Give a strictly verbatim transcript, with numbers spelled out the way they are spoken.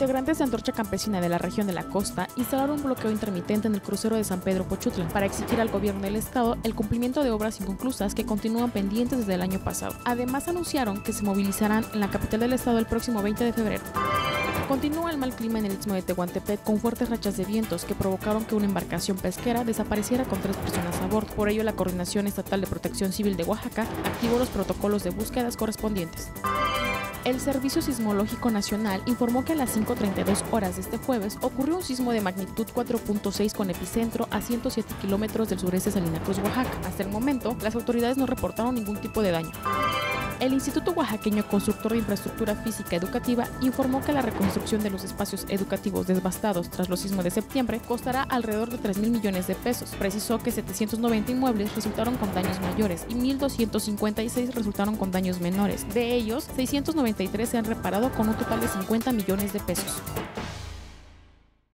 Integrantes de Antorcha Campesina de la región de la costa instalaron un bloqueo intermitente en el crucero de San Pedro Pochutla para exigir al gobierno del estado el cumplimiento de obras inconclusas que continúan pendientes desde el año pasado. Además, anunciaron que se movilizarán en la capital del estado el próximo veinte de febrero. Continúa el mal clima en el istmo de Tehuantepec con fuertes rachas de vientos que provocaron que una embarcación pesquera desapareciera con tres personas a bordo. Por ello, la Coordinación Estatal de Protección Civil de Oaxaca activó los protocolos de búsquedas correspondientes. El Servicio Sismológico Nacional informó que a las cinco treinta y dos horas de este jueves ocurrió un sismo de magnitud cuatro punto seis con epicentro a ciento siete kilómetros del sureste de Salina Cruz, Oaxaca. Hasta el momento, las autoridades no reportaron ningún tipo de daño. El Instituto Oaxaqueño Constructor de Infraestructura Física Educativa informó que la reconstrucción de los espacios educativos devastados tras los sismos de septiembre costará alrededor de tres mil millones de pesos. Precisó que setecientos noventa inmuebles resultaron con daños mayores y mil doscientos cincuenta y seis resultaron con daños menores. De ellos, seiscientos noventa y tres se han reparado con un total de cincuenta millones de pesos.